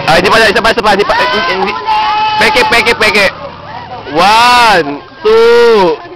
Ay, di pa, isa pa. Peke. 1, 2,